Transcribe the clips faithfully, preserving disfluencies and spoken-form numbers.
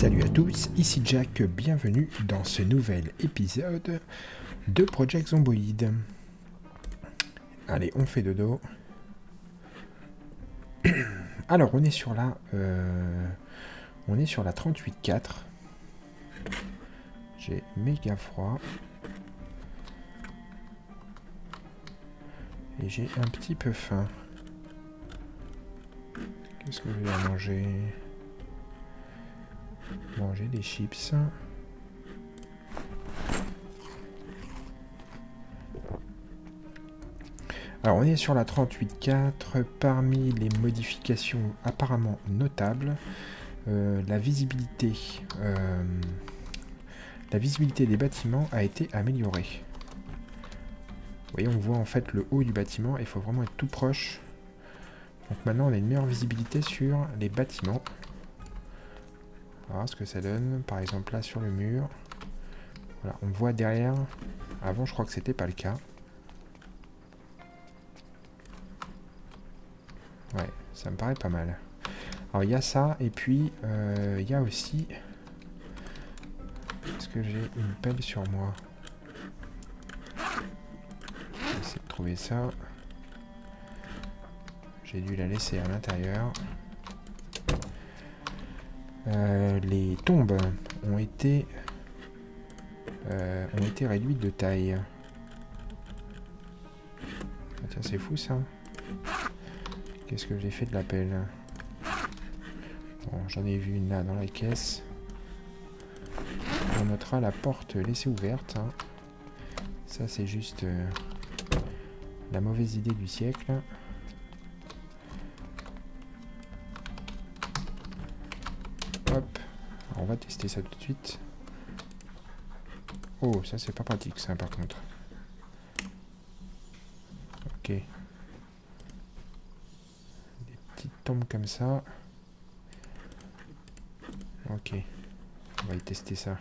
Salut à tous, ici Jack, bienvenue dans ce nouvel épisode de Project Zomboid. Allez, on fait dodo. Alors, on est sur la... Euh, on est sur la trente-huit quatre. J'ai méga froid. Et j'ai un petit peu faim. Qu'est-ce que je vais à manger ? Manger des chips. Alors on est sur la trente-huit quatre. Parmi les modifications apparemment notables, euh, la visibilité euh, la visibilité des bâtiments a été améliorée. Vous voyez, on voit en fait le haut du bâtiment et il faut vraiment être tout proche. Donc maintenant on a une meilleure visibilité sur les bâtiments. On va voir ce que ça donne. Par exemple là sur le mur. Voilà, on voit derrière. Avant je crois que c'était pas le cas. Ouais, ça me paraît pas mal. Alors il y a ça et puis euh, il y a aussi... Est-ce que j'ai une pelle sur moi? Je vais essayer de trouver ça. J'ai dû la laisser à l'intérieur. Euh, les tombes ont été euh, ont été réduites de taille. Ah, tiens, c'est fou ça. Qu'est-ce que j'ai fait de la pelle? Bon, j'en ai vu une là dans la caisse. On notera la porte laissée ouverte. Hein. Ça c'est juste euh, la mauvaise idée du siècle. Hop, alors on va tester ça tout de suite. Oh, ça c'est pas pratique ça par contre. Ok. Des petites tombes comme ça. Ok. On va y tester ça.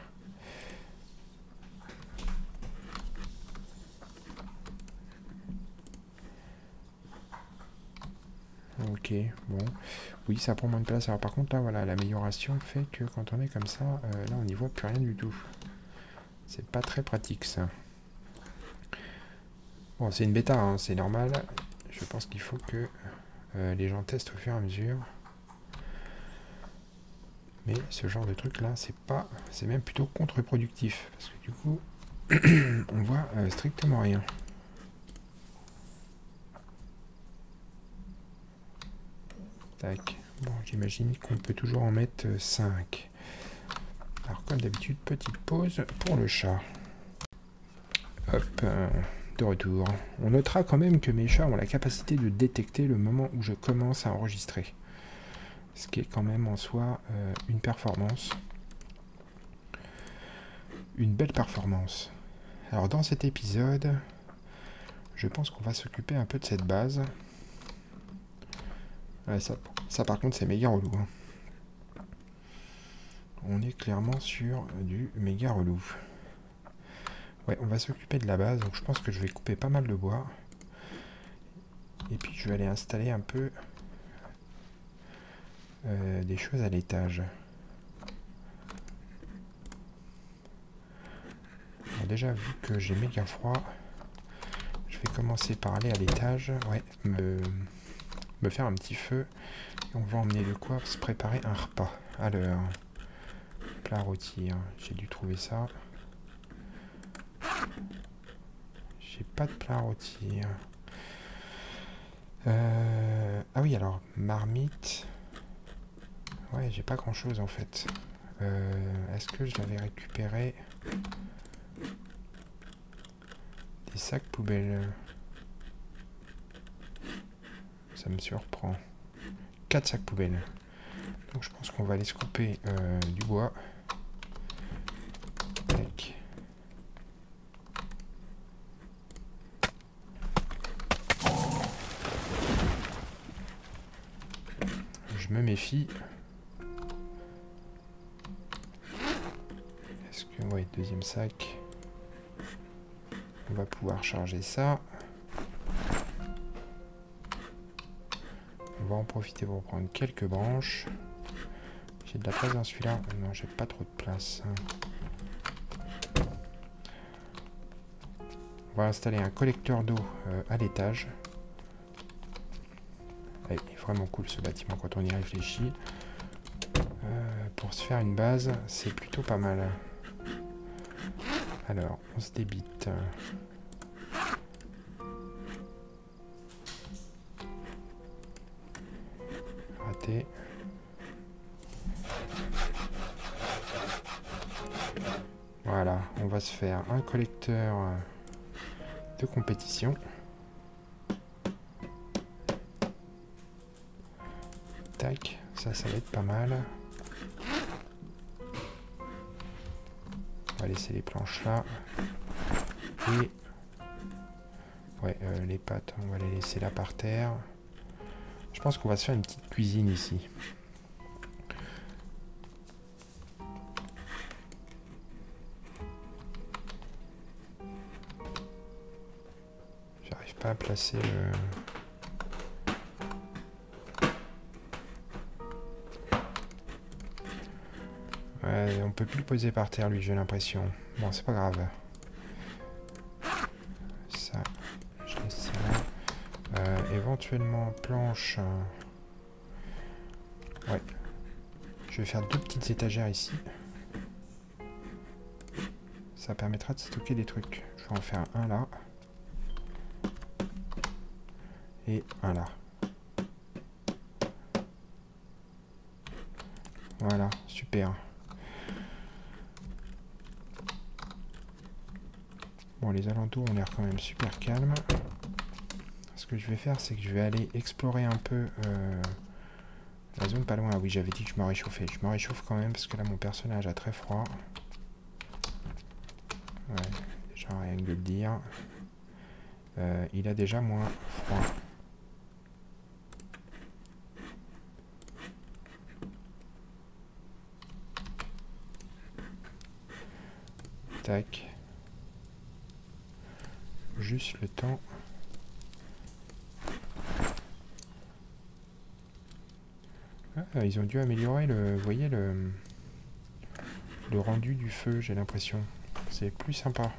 Ok, bon. Oui, ça prend moins de place. Alors par contre, là, voilà, l'amélioration fait que quand on est comme ça, euh, là, on n'y voit plus rien du tout. C'est pas très pratique, ça. Bon, c'est une bêta, hein, c'est normal. Je pense qu'il faut que euh, les gens testent au fur et à mesure. Mais ce genre de truc-là, c'est pas... C'est même plutôt contre-productif. Parce que du coup, on voit euh, strictement rien. Tac. Bon, j'imagine qu'on peut toujours en mettre cinq. Alors, comme d'habitude, petite pause pour le chat. Hop, euh, de retour. On notera quand même que mes chats ont la capacité de détecter le moment où je commence à enregistrer. Ce qui est quand même en soi euh, une performance. Une belle performance. Alors, dans cet épisode, je pense qu'on va s'occuper un peu de cette base. Ouais, ça, ça par contre c'est méga relou. Hein. On est clairement sur du méga relou. Ouais, on va s'occuper de la base, donc je pense que je vais couper pas mal de bois. Et puis je vais aller installer un peu euh, des choses à l'étage. Déjà vu que j'ai méga froid, je vais commencer par aller à l'étage. Ouais, me... me faire un petit feu et on va emmener de quoi se préparer un repas. Alors, plat rôti, hein. J'ai dû trouver ça. J'ai pas de plat rôti. Euh... Ah oui, alors, marmite. Ouais, j'ai pas grand chose en fait. Euh... Est-ce que je l'avais récupéré? Des sacs poubelles. Ça me surprend. quatre sacs poubelles. Donc je pense qu'on va aller se couper euh, du bois. Tac. Je me méfie. Est-ce que... Ouais, deuxième sac. On va pouvoir charger ça. On va en profiter pour prendre quelques branches. J'ai de la place dans celui-là? Non, j'ai pas trop de place. On va installer un collecteur d'eau euh, à l'étage. Il est vraiment cool ce bâtiment quand on y réfléchit. Euh, pour se faire une base, c'est plutôt pas mal. Alors, on se débite. Raté. Voilà, on va se faire un collecteur de compétition. Tac, ça, ça va être pas mal. On va laisser les planches là. Et ouais, euh, les pâtes, on va les laisser là par terre. Je pense qu'on va se faire une petite cuisine ici. J'arrive pas à placer le... Ouais, on peut plus le poser par terre lui, j'ai l'impression. Bon, c'est pas grave. Ça, je laisse ça là. Euh, éventuellement, planche. Euh... Ouais. Je vais faire deux petites étagères ici. Ça permettra de stocker des trucs. Je vais en faire un là. Et un là. Voilà, super. Bon, les alentours ont l'air quand même super calmes. Ce que je vais faire, c'est que je vais aller explorer un peu euh, la zone pas loin. Ah oui, j'avais dit que je me réchauffais. Je me réchauffe quand même parce que là, mon personnage a très froid. Ouais, déjà rien que de le dire. Euh, il a déjà moins froid. Tac. Juste le temps. Ah, ils ont dû améliorer le, vous voyez le, le rendu du feu, j'ai l'impression. C'est plus sympa.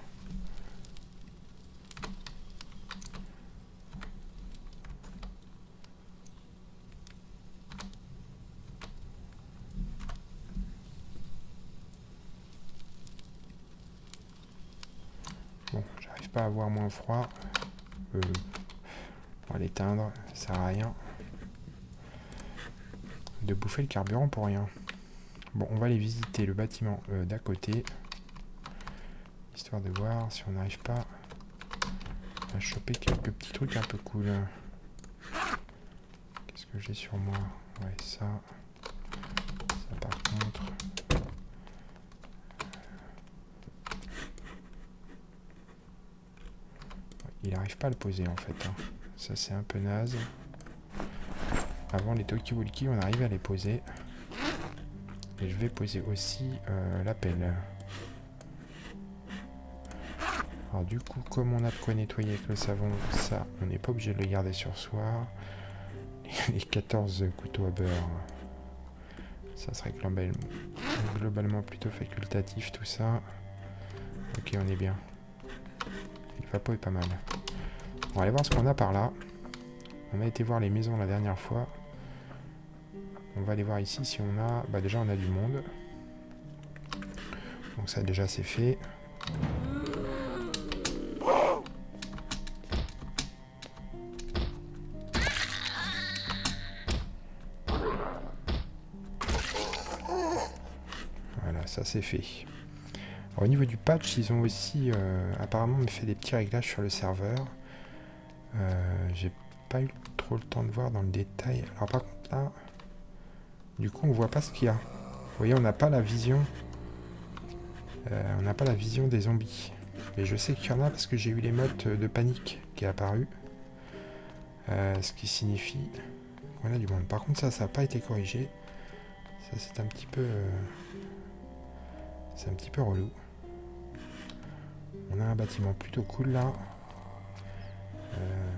Bon, j'arrive pas à avoir moins froid. Euh, on va l'éteindre, ça sert à rien. De bouffer le carburant pour rien. Bon, on va aller visiter le bâtiment euh, d'à côté. Histoire de voir si on n'arrive pas à choper quelques petits trucs un peu cool. Qu'est-ce que j'ai sur moi? Ouais, ça. Ça par contre. Il n'arrive pas à le poser en fait. Hein. Ça c'est un peu naze. Avant les Talkie-Walkie, on arrive à les poser. Et je vais poser aussi euh, la pelle. Alors du coup, comme on a de quoi nettoyer avec le savon, ça, on n'est pas obligé de le garder sur soi. Les quatorze couteaux à beurre, ça serait globalement plutôt facultatif tout ça. Ok, on est bien. Le vapeau est pas mal. On va aller voir ce qu'on a par là. On a été voir les maisons la dernière fois. On va aller voir ici si on a... Bah déjà on a du monde. Donc ça déjà c'est fait. Voilà, ça c'est fait. Alors, au niveau du patch, ils ont aussi euh, apparemment fait des petits réglages sur le serveur. Euh, J'ai pas eu trop le temps de voir dans le détail. Alors par contre là... Du coup, on voit pas ce qu'il y a. Vous voyez, on n'a pas la vision. Euh, on n'a pas la vision des zombies. Mais je sais qu'il y en a parce que j'ai eu l'émote de panique qui est apparue. Euh, ce qui signifie qu'on a du monde. Par contre, ça, ça n'a pas été corrigé. Ça, c'est un petit peu... Euh, c'est un petit peu relou. On a un bâtiment plutôt cool là. Euh,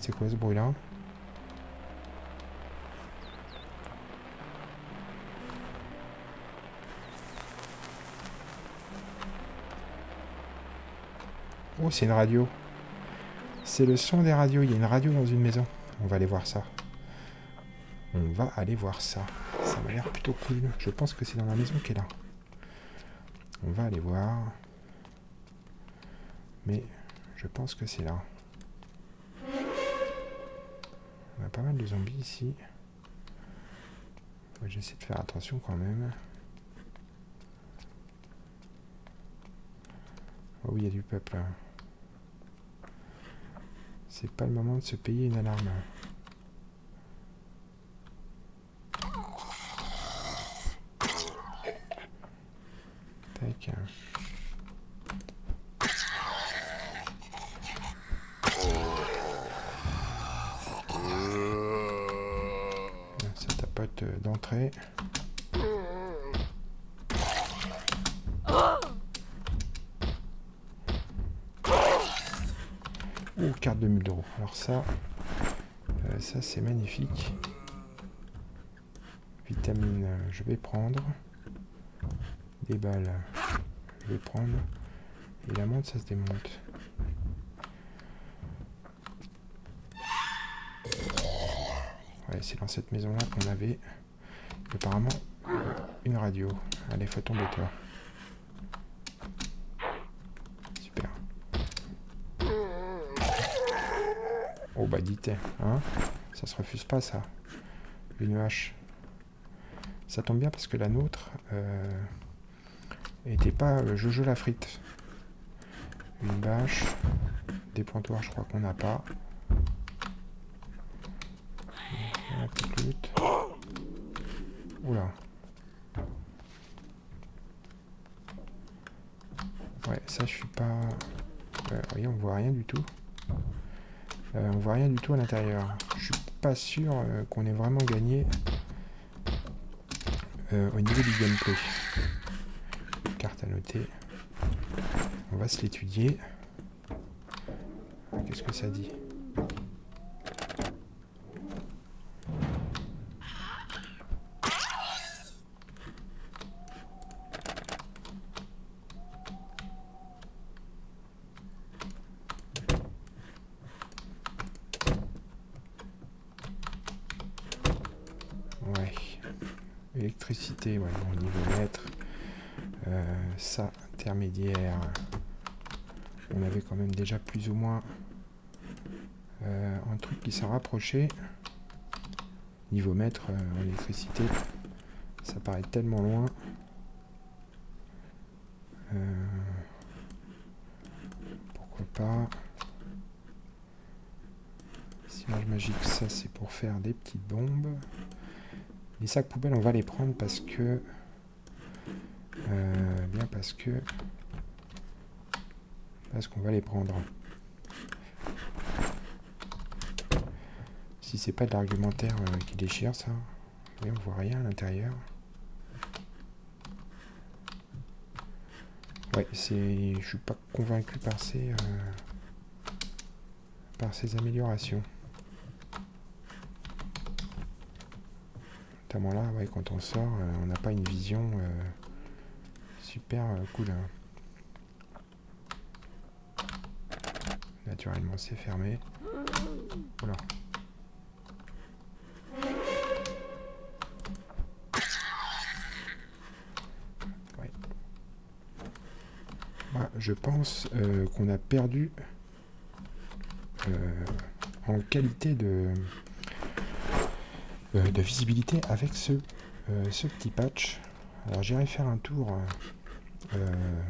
c'est quoi ce bruit-là? Oh, c'est une radio. C'est le son des radios. Il y a une radio dans une maison. On va aller voir ça. On va aller voir ça. Ça m'a l'air plutôt cool. Je pense que c'est dans la maison qui est là. On va aller voir. Mais je pense que c'est là. On a pas mal de zombies ici. Ouais, j'essaie de faire attention quand même. Oh oui, il y a du peuple. C'est pas le moment de se payer une alarme. Tac. Ça tapote d'entrée. Oh, carte de mille euros. Alors ça, euh, ça c'est magnifique. Vitamine, euh, je vais prendre. Des balles, je vais prendre. Et la montre, ça se démonte. Ouais, c'est dans cette maison-là qu'on avait apparemment une radio. Allez, faut tomber toi. Super. Oh bah dites, hein, ça se refuse pas ça. Une hache. Ça tombe bien parce que la nôtre euh, était pas euh, Jojo la frite. Une bâche. Des pointoirs, je crois qu'on n'a pas. La petite lutte. Oula. Ouais, ça je suis pas... Ouais, voyez, on voit rien du tout. Euh, on voit rien du tout à l'intérieur. Je suis pas sûr euh, qu'on ait vraiment gagné euh, au niveau du gameplay. Carte à noter. On va se l'étudier. Qu'est-ce que ça dit ? Ouais. Électricité, ouais, bon, niveau mètre. Euh, ça, intermédiaire. On avait quand même déjà plus ou moins euh, un truc qui s'en rapprochait. Niveau mètre euh, en électricité, ça paraît tellement loin. Euh, pourquoi pas. Cierge magique, ça c'est pour faire des petites bombes. Les sacs poubelles, on va les prendre parce que... Euh, bien parce que... Parce qu'on va les prendre. Si c'est pas de l'argumentaire euh, qui déchire ça. Oui, on voit rien à l'intérieur. Ouais, c'est... Je suis pas convaincu par ces... Euh, par ces améliorations. Notamment là, ouais, quand on sort, euh, on n'a pas une vision euh, super euh, cool. Hein. Naturellement, c'est fermé. Voilà. Ouais. Bah, je pense euh, qu'on a perdu euh, en qualité de... Euh, de visibilité avec ce, euh, ce petit patch. Alors j'irai faire un tour. Euh,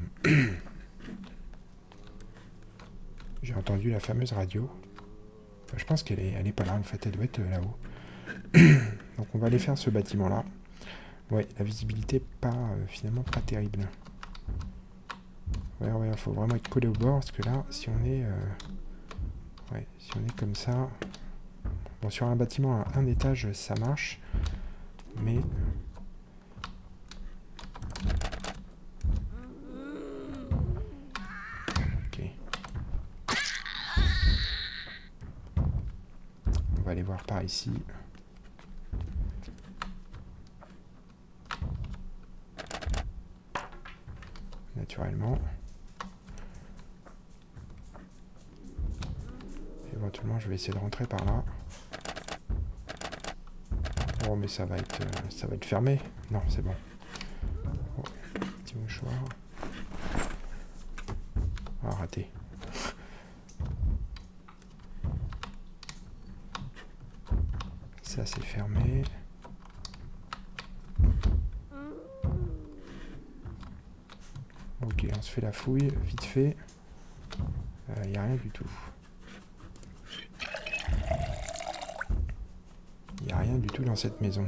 J'ai entendu la fameuse radio. Enfin, je pense qu'elle est, elle est pas là en fait, elle doit être là-haut. Donc on va aller faire ce bâtiment là. Ouais, la visibilité pas euh, finalement pas terrible. Ouais, ouais, il faut vraiment être collé au bord parce que là, si on est, euh, ouais, si on est comme ça. Bon, sur un bâtiment à un étage, ça marche, mais... Ok. aller voir par ici. Naturellement. Éventuellement, je vais essayer de rentrer par là. Oh, mais ça va être, euh, ça va être fermé. Non, c'est bon. Oh, petit mouchoir. Ah, raté. Ça, c'est fermé. Ok, on se fait la fouille, vite fait. Il n'y a rien du tout. Il n'y a rien du tout dans cette maison.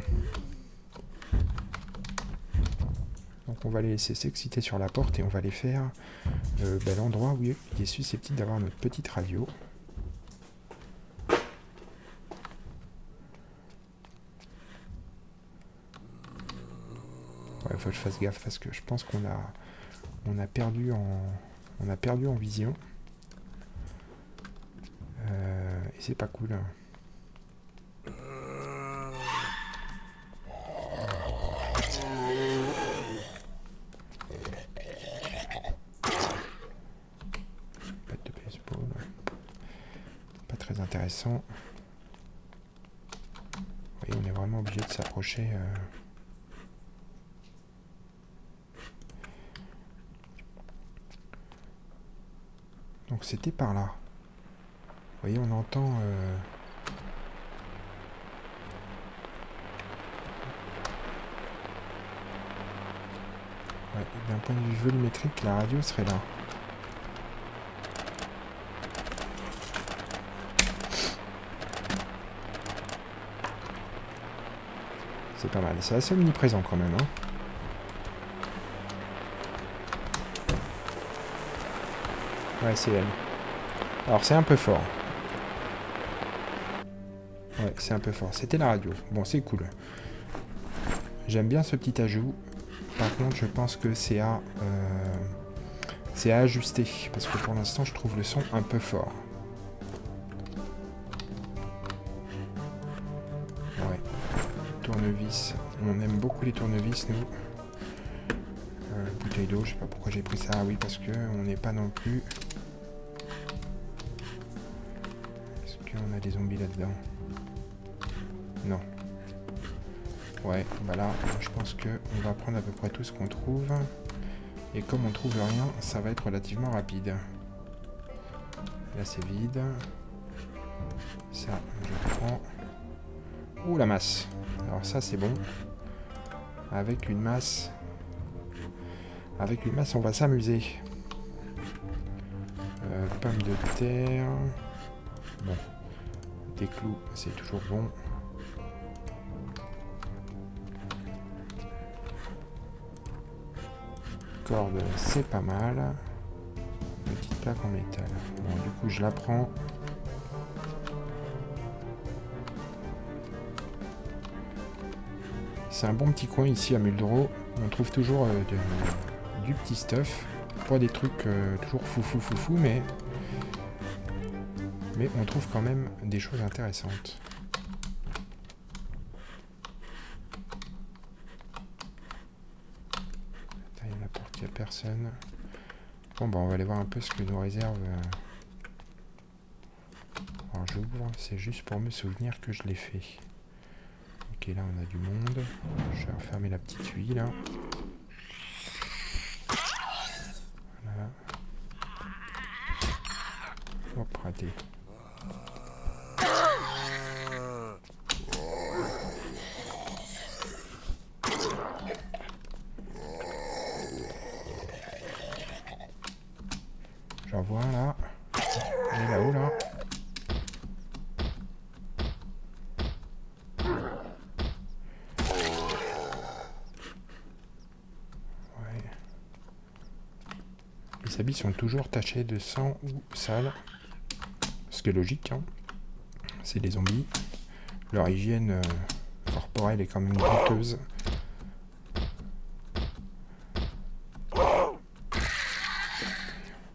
Donc on va les laisser s'exciter sur la porte et on va les faire euh, ben, l'endroit où il est susceptible d'avoir notre petite radio. Il faut que je fasse gaffe parce que je pense qu'on a on a perdu en on a perdu en vision. Euh, et c'est pas cool. Intéressant. Oui, on est vraiment obligé de s'approcher. Euh... Donc c'était par là. Vous voyez, on entend... Euh... Ouais, d'un point de vue volumétrique, la radio serait là. C'est pas mal, c'est assez omniprésent quand même. Hein. Ouais, c'est elle. Alors c'est un peu fort. Ouais, c'est un peu fort. C'était la radio. Bon, c'est cool. J'aime bien ce petit ajout. Par contre, je pense que c'est à, euh, c'est à ajuster. Parce que pour l'instant, je trouve le son un peu fort. Ouais. Tournevis. On aime beaucoup les tournevis, nous. Euh, bouteille d'eau, je sais pas pourquoi j'ai pris ça. Ah oui, parce que on n'est pas non plus... Est-ce qu'on a des zombies là-dedans? Non. Ouais, bah là, je pense que on va prendre à peu près tout ce qu'on trouve. Et comme on trouve rien, ça va être relativement rapide. Là, c'est vide. Ça, je prends. Ouh, la masse. Alors ça, c'est bon. Avec une masse... Avec une masse, on va s'amuser. Euh, pommes de terre. Bon. Des clous, c'est toujours bon. Corde, c'est pas mal. Une petite plaque en métal. Bon, du coup, je la prends. C'est un bon petit coin ici à Muldro. On trouve toujours euh, de, du petit stuff. Pas des trucs euh, toujours foufou foufou, mais... Mais on trouve quand même des choses intéressantes. Il y a la porte, il n'y a personne. Bon, bah on va aller voir un peu ce que nous réserve. Alors j'ouvre, c'est juste pour me souvenir que je l'ai fait. Ok, là on a du monde. Je vais refermer la petite huile. Voilà. Hop, raté. J'en vois un là. Il est là-haut là. Ouais. Les habits sont toujours tachés de sang ou sales. Ce qui est logique, hein. C'est des zombies. Leur hygiène euh, corporelle est quand même douteuse.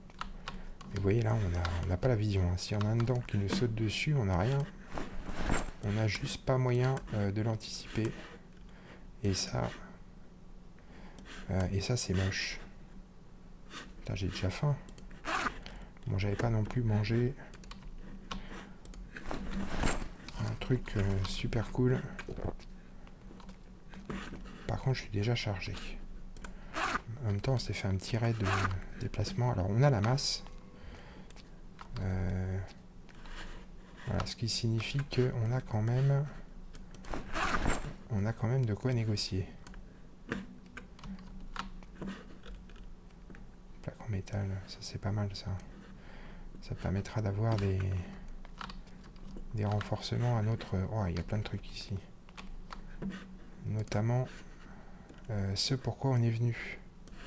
Vous voyez là, on n'a on n'a pas la vision. Hein. S'il y en a un dedans qui nous saute dessus, on n'a rien. on n'a juste pas moyen euh, de l'anticiper. Et ça... Euh, et ça, c'est moche. Putain, j'ai déjà faim. Bon, j'avais pas non plus mangé un truc euh, super cool. Par contre, je suis déjà chargé. En même temps, on s'est fait un petit raid de déplacement. Alors, on a la masse. Euh, voilà, ce qui signifie qu'on a quand même... On a quand même de quoi négocier. Plaque en métal, ça c'est pas mal ça. Ça permettra d'avoir des... des renforcements à notre... Oh, il y a plein de trucs ici. Notamment euh, ce pourquoi on est venu.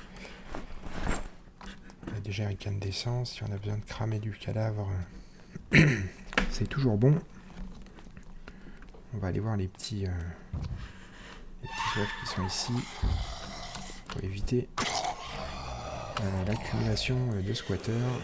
On a déjà une canne d'essence. Si on a besoin de cramer du cadavre, c'est toujours bon. On va aller voir les petits, euh, les petits œufs qui sont ici pour éviter euh, l'accumulation euh, de squatteurs.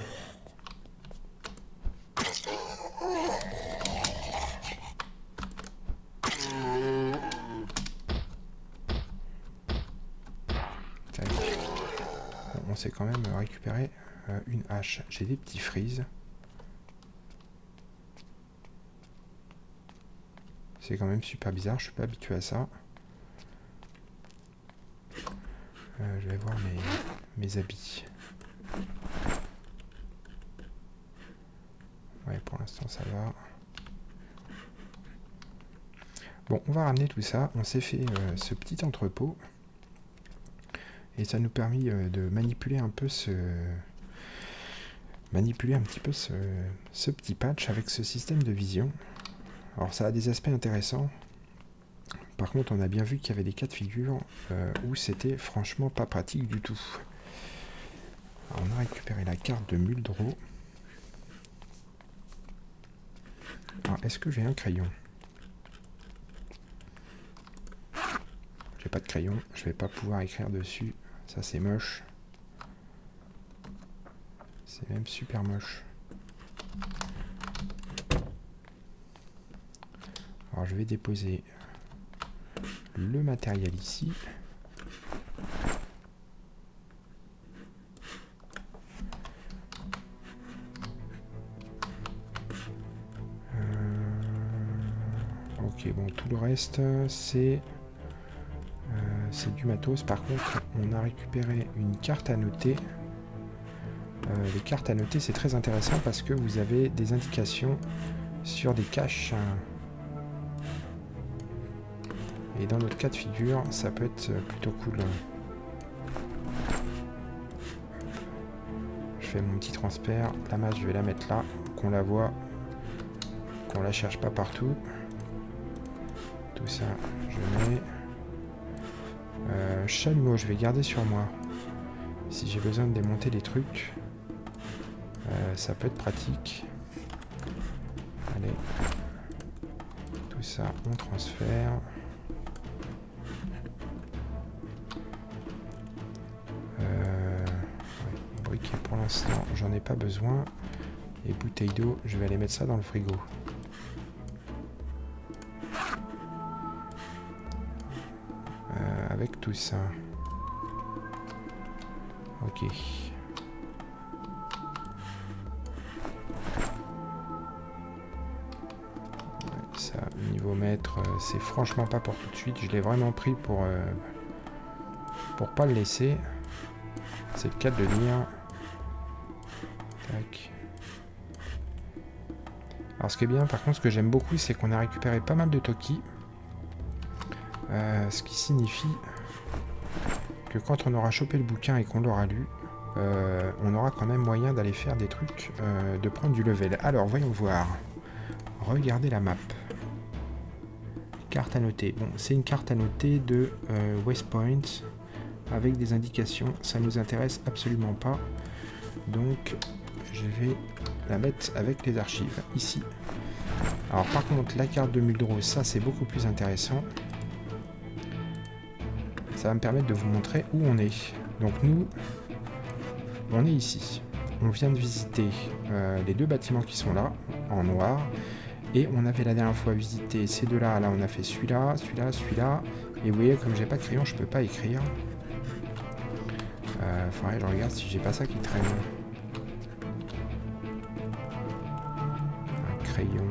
On s'est quand même récupéré euh, une hache. J'ai des petits frises. C'est quand même super bizarre, je suis pas habitué à ça. Euh, je vais voir mes, mes habits. Ouais, pour l'instant ça va. Bon, on va ramener tout ça. On s'est fait euh, ce petit entrepôt. Et ça nous permet euh, de manipuler un peu ce... Manipuler un petit peu ce, ce petit patch avec ce système de vision. Alors ça a des aspects intéressants. Par contre, on a bien vu qu'il y avait des cas de figure euh, où c'était franchement pas pratique du tout. Alors, on a récupéré la carte de Muldro. Alors, est-ce que j'ai un crayon? J'ai pas de crayon, je vais pas pouvoir écrire dessus. Ça, c'est moche. C'est même super moche. Alors, je vais déposer le matériel ici. Euh... Ok, bon, tout le reste, c'est... Euh, c'est du matos. Par contre, on a récupéré une carte à noter. Euh, les cartes à noter, c'est très intéressant parce que vous avez des indications sur des caches. Et dans notre cas de figure, ça peut être plutôt cool. Je fais mon petit transfert. La masse, je vais la mettre là, qu'on la voit, qu'on la cherche pas partout. Tout ça, je mets. Euh, chalumeau, je vais garder sur moi. Si j'ai besoin de démonter des trucs, euh, ça peut être pratique. Allez. Tout ça, on transfère. Euh, ouais, briquet pour l'instant, j'en ai pas besoin. Et bouteilles d'eau, je vais aller mettre ça dans le frigo. Euh, avec tout ça. Ok. Ouais, ça, niveau mètre, c'est franchement pas pour tout de suite. Je l'ai vraiment pris pour, euh, pour pas le laisser. C'est le cas de le dire. Tac. Alors ce qui est bien, par contre, ce que j'aime beaucoup, c'est qu'on a récupéré pas mal de Toki. Euh, ce qui signifie que quand on aura chopé le bouquin et qu'on l'aura lu, euh, on aura quand même moyen d'aller faire des trucs, euh, de prendre du level. Alors, voyons voir. Regardez la map. Carte à noter. Bon, c'est une carte à noter de euh, West Point avec des indications. Ça nous intéresse absolument pas. Donc, je vais la mettre avec les archives, ici. Alors, par contre, la carte de Muldro, ça, c'est beaucoup plus intéressant. Ça va me permettre de vous montrer où on est. Donc nous, on est ici. On vient de visiter euh, les deux bâtiments qui sont là, en noir. Et on avait la dernière fois visité ces deux-là. Là, on a fait celui-là, celui-là, celui-là. Et vous voyez, comme j'ai pas de crayon, je peux pas écrire. Euh, faudrait que je regarde si j'ai pas ça qui traîne. Un crayon.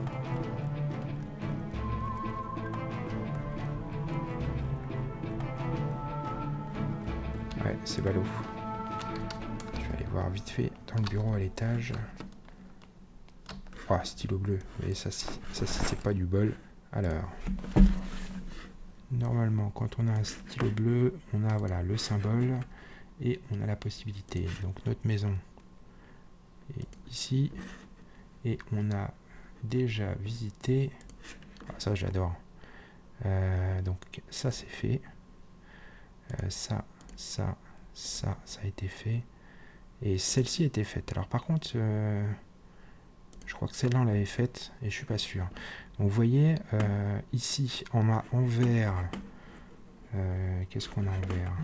Ouais, c'est ballot. Je vais aller voir vite fait dans le bureau à l'étage. Oh, stylo bleu. Et ça, ça, ça c'est pas du bol. Alors, normalement, quand on a un stylo bleu, on a voilà le symbole et on a la possibilité. Donc notre maison est ici et on a déjà visité. Ah, ça, j'adore. Euh, donc ça, c'est fait. Euh, ça, ça, ça, ça a été fait. Et celle-ci a été faite. Alors par contre, euh, je crois que celle-là, on l'avait faite et je suis pas sûr. Donc vous voyez, euh, ici, on a en vert. Euh, Qu'est-ce qu'on a en vert?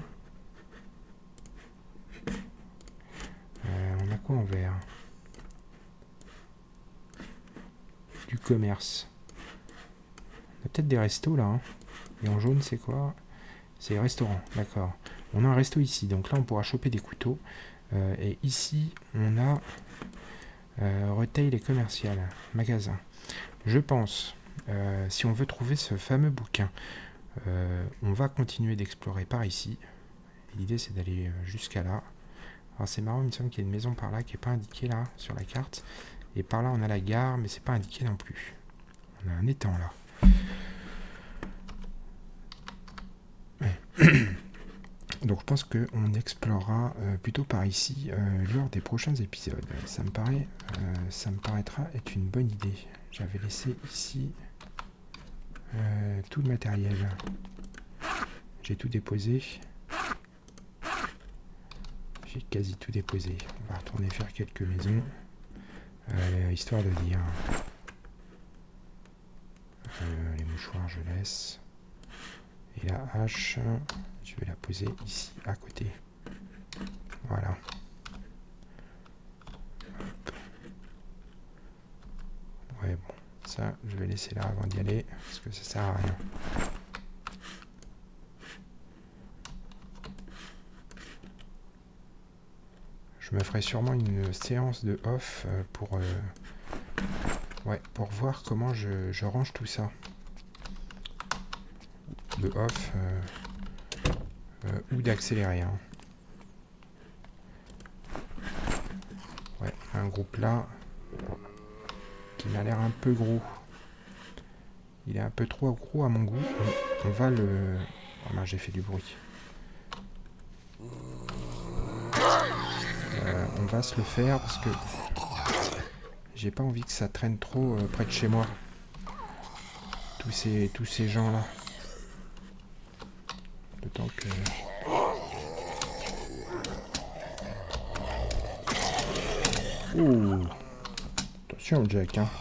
euh, On a quoi en vert? Du commerce. On a peut-être des restos là. Hein. Et en jaune, c'est quoi? C'est restaurant, d'accord. On a un resto ici, donc là, on pourra choper des couteaux. Euh, et ici, on a euh, retail et commercial, magasin. Je pense, euh, si on veut trouver ce fameux bouquin, euh, on va continuer d'explorer par ici. L'idée, c'est d'aller jusqu'à là. Alors, c'est marrant, il me semble qu'il y a une maison par là qui n'est pas indiquée là, sur la carte. Et par là, on a la gare, mais c'est pas indiqué non plus. On a un étang là. Donc je pense qu'on explorera euh, plutôt par ici euh, lors des prochains épisodes. Ça me paraît, euh, ça me paraîtra être une bonne idée. J'avais laissé ici euh, tout le matériel. J'ai tout déposé. J'ai quasi tout déposé. On va retourner faire quelques maisons, euh, histoire de dire. Euh, les mouchoirs, je laisse. Et la hache, je vais la poser ici, à côté. Voilà. Hop. Ouais, bon. Ça, je vais laisser là avant d'y aller, parce que ça sert à rien. Je me ferai sûrement une séance de off pour, euh, ouais, pour voir comment je, je range tout ça. De off euh, euh, ou d'accélérer. Hein. Ouais, un groupe là qui m'a l'air un peu gros. Il est un peu trop gros à mon goût. On, on va le... Oh non, j'ai fait du bruit. Euh, on va se le faire parce que j'ai pas envie que ça traîne trop euh, près de chez moi. Tous ces, tous ces gens là. D'autant que... Ouh. Attention Jack, hein.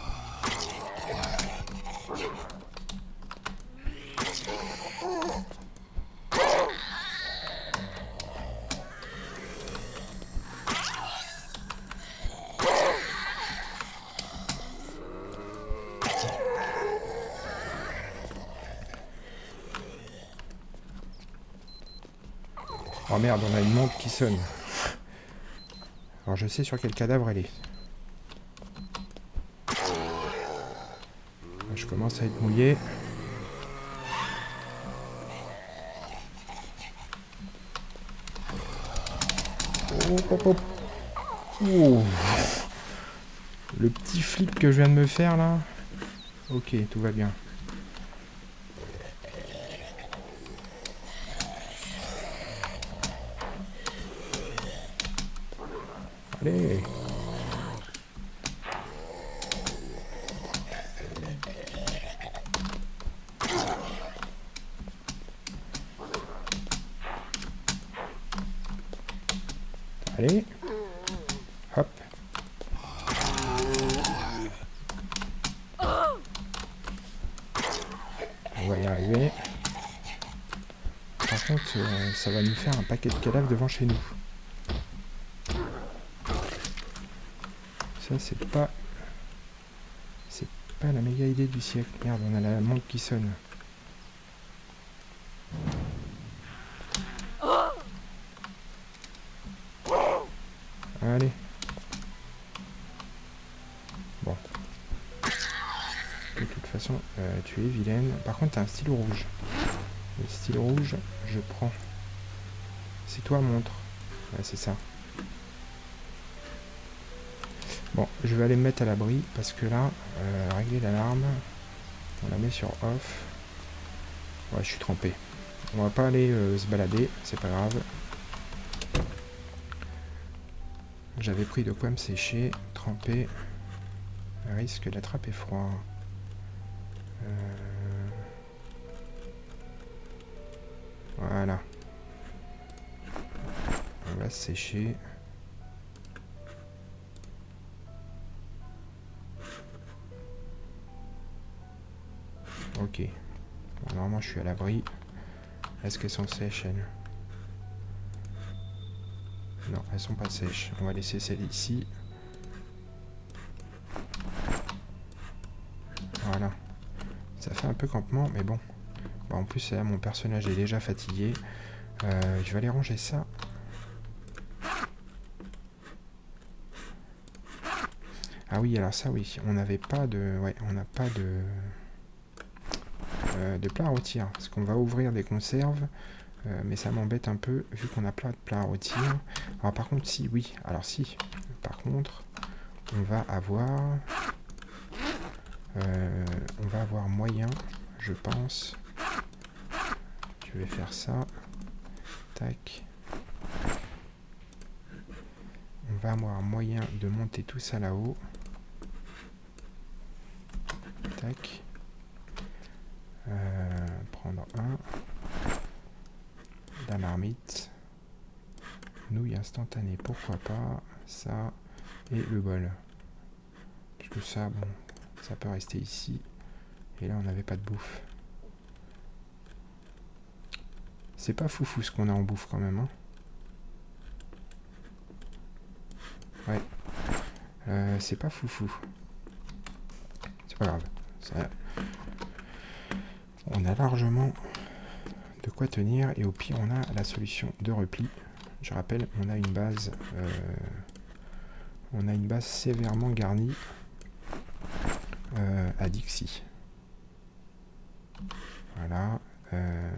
Oh merde, on a une montre qui sonne. Alors je sais sur quel cadavre elle est. Je commence à être mouillé. Oh, oh, oh. Oh. Le petit flip que je viens de me faire là. Ok, tout va bien. Allez. Allez. Hop. On va y arriver. Par contre, euh, ça va nous faire un paquet de cadavres devant chez nous. Ça, c'est pas... C'est pas la méga idée du siècle. Merde, on a la montre qui sonne. Allez. Bon. De toute façon, euh, tu es vilaine. Par contre, t'as un stylo rouge. Le stylo rouge, je prends. C'est toi, montre. Ouais, c'est ça. Bon, je vais aller me mettre à l'abri parce que là, euh, régler l'alarme, on la met sur off. Ouais, je suis trempé. On va pas aller euh, se balader, c'est pas grave. J'avais pris de quoi me sécher, tremper. Risque d'attraper froid. Euh... Voilà. On va se sécher. Ok. Bon, normalement, je suis à l'abri. Est-ce qu'elles sont sèches, elles? Non, elles sont pas sèches. On va laisser celle ici. Voilà. Ça fait un peu campement, mais bon. Bon en plus, là, mon personnage est déjà fatigué. Euh, je vais aller ranger ça. Ah oui, alors ça, oui. On n'avait pas de... Ouais, on n'a pas de... Euh, de plat à rôtir. Parce qu'on va ouvrir des conserves. Euh, mais ça m'embête un peu, vu qu'on a plein de plats à rôtir. Alors par contre, si, oui. Alors si. Par contre, on va avoir... Euh, on va avoir moyen, je pense. Je vais faire ça. Tac. On va avoir moyen de monter tout ça là-haut. Tac. Euh, prendre un. La marmite. Nouilles instantanées, pourquoi pas. Ça. Et le bol. Parce que ça, bon, ça peut rester ici. Et là, on n'avait pas de bouffe. C'est pas foufou ce qu'on a en bouffe quand même. Hein. Ouais. Euh, c'est pas foufou. C'est pas grave. Ça... On a largement de quoi tenir. Et au pire, on a la solution de repli. Je rappelle, on a une base... Euh... On a une base sévèrement garnie euh, à Dixie. Voilà. Euh...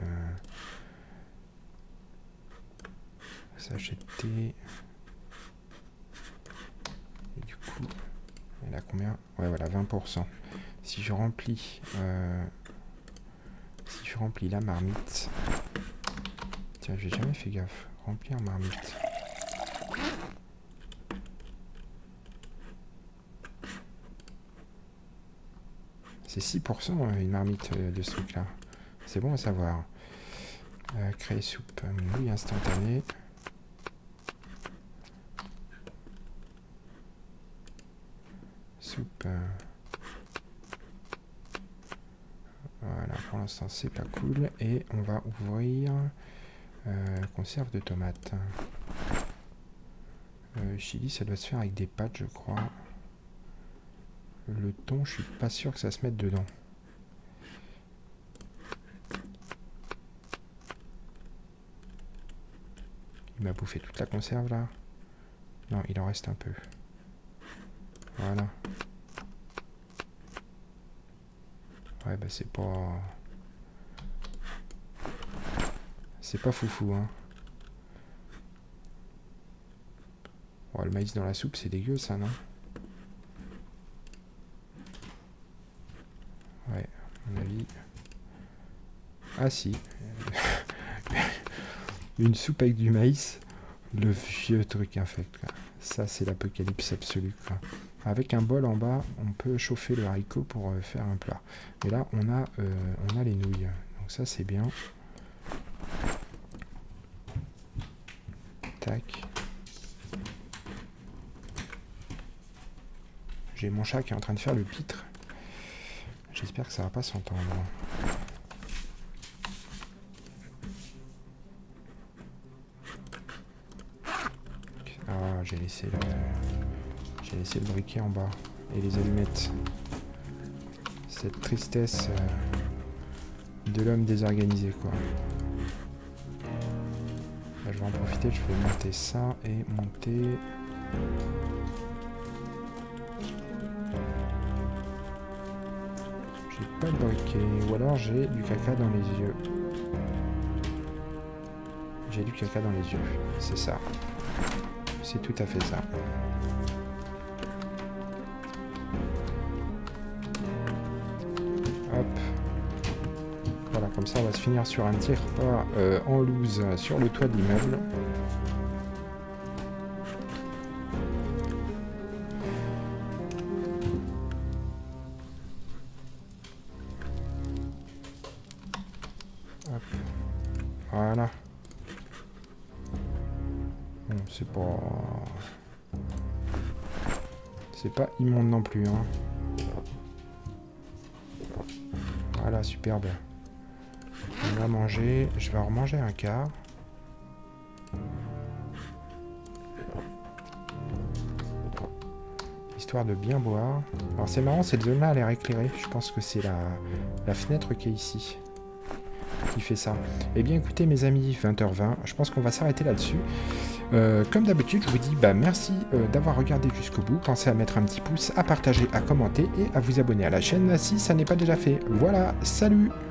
Sachet de thé. Et du coup, elle a combien? Ouais, voilà, vingt pour cent. Si je remplis... Euh... Si je remplis la marmite... Tiens, j'ai jamais fait gaffe. Remplir marmite. C'est six pour cent une marmite de ce truc-là. C'est bon à savoir. Euh, créer soupe. Nouilles instantanées. Soupe. Voilà, pour l'instant c'est pas cool. Et on va ouvrir euh, conserve de tomates. Euh, chili, ça doit se faire avec des pâtes, je crois. Le thon, je suis pas sûr que ça se mette dedans. Il m'a bouffé toute la conserve là. Non, il en reste un peu. Voilà. Ouais, bah c'est pas... C'est pas foufou, hein. Oh, le maïs dans la soupe, c'est dégueu ça, non? Ouais, à mon avis. Ah si. Une soupe avec du maïs. Le vieux truc infect, quoi. Ça, c'est l'apocalypse absolue, quoi. Avec un bol en bas, on peut chauffer le haricot pour euh, faire un plat. Et là, on a, euh, on a les nouilles. Donc ça, c'est bien. Tac. J'ai mon chat qui est en train de faire le pitre. J'espère que ça va pas s'entendre. Ah, j'ai laissé le... J'ai laissé le briquet en bas. Et les allumettes. cette tristesse euh, de l'homme désorganisé, quoi. Là, je vais en profiter, je vais monter ça et monter... J'ai pas de briquet, ou alors j'ai du caca dans les yeux. J'ai du caca dans les yeux, c'est ça. C'est tout à fait ça. Hop. Voilà, comme ça on va se finir sur un tir pas euh, en loose sur le toit de l'immeuble. Hop. Voilà. Bon, c'est pas... C'est pas immonde non plus, hein. Voilà, superbe. On va manger. Je vais en remanger un quart. Histoire de bien boire. Alors c'est marrant, cette zone-là a l'air éclairée. Je pense que c'est la, la fenêtre qui est ici qui fait ça. Eh bien écoutez mes amis, vingt heures vingt, je pense qu'on va s'arrêter là-dessus. Euh, comme d'habitude, je vous dis bah, merci euh, d'avoir regardé jusqu'au bout. Pensez à mettre un petit pouce, à partager, à commenter et à vous abonner à la chaîne si ça n'est pas déjà fait. Voilà, salut!